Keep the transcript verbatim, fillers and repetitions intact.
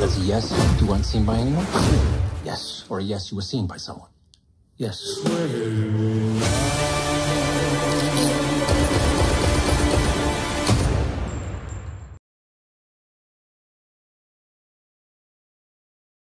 That's a yes, you weren't seen by anyone? Yes, or a yes, you were seen by someone. Yes.